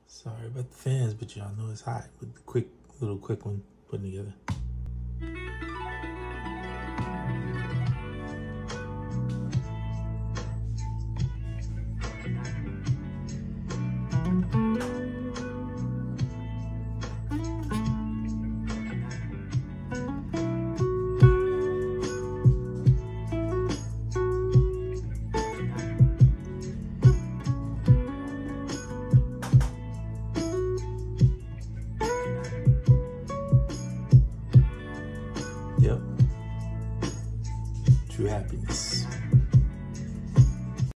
Sorry about the fans, but y'all know it's hot with the quick one putting together.